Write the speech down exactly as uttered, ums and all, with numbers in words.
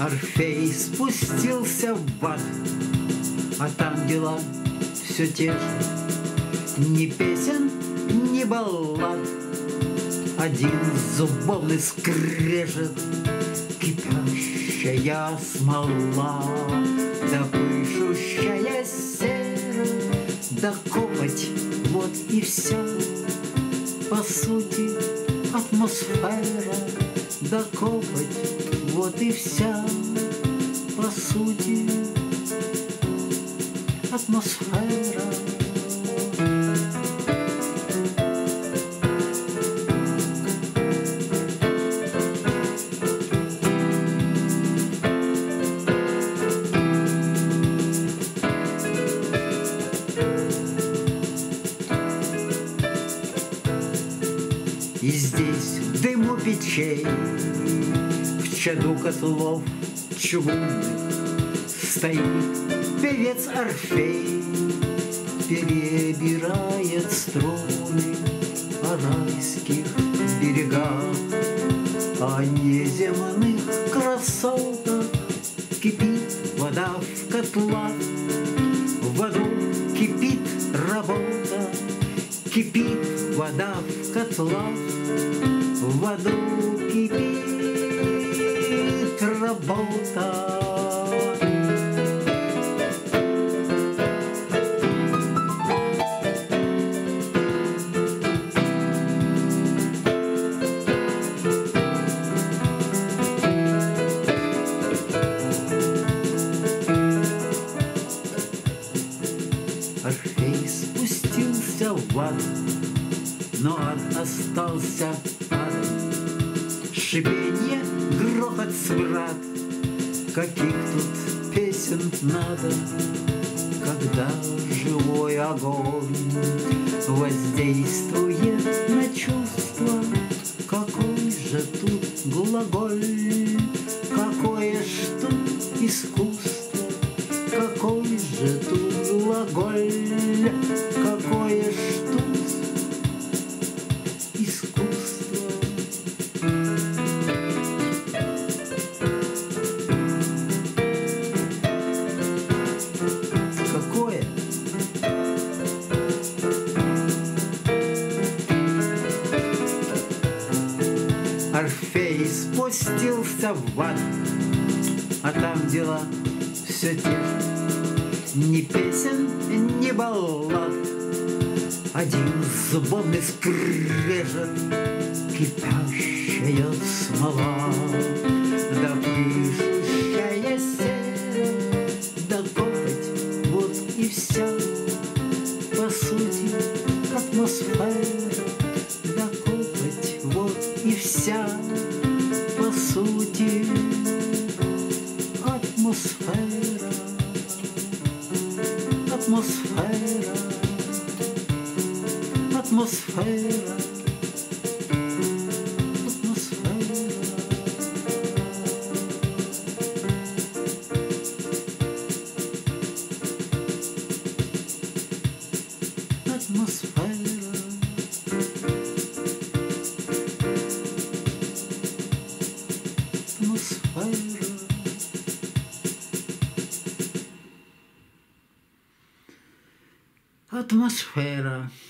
Орфей спустился в ад, а там дела все те же. Ни песен, ни баллад, один зубовный скрежет, кипящая смола, да пышущая сера, да копоть, вот и вся, по сути, атмосфера, да копоть, вот и вся, по сути, атмосфера. И здесь в дыму печей, в чаду котлов чугунных стоит певец Орфей, перебирает струны о райских берегах, о неземных красотах. Кипит вода в котлах, в аду кипит работа, кипит вода в котлах, в аду кипит работа. Орфей спустился в ад, но ад остался адом. Шипенье, грохот, смрад, каких тут песен надо, когда живой огонь воздействует на чувства. Какой же тут глаголь, какое ж тут искусство, какой же тут глаголь, какое ж тут искусство. Какое? Орфей спустился в ад, а там дела все те же. Ни песен, ни баллад, один зубовный скрежет, кипящая смола, да пышущая сера, да копоть, вот и вся, по сути, атмосфера, да копоть, вот и вся, по сути, атмосфера. Атмосфера, атмосфера, атмосфера. Атмосфера. Атмосфера. Атмосфера.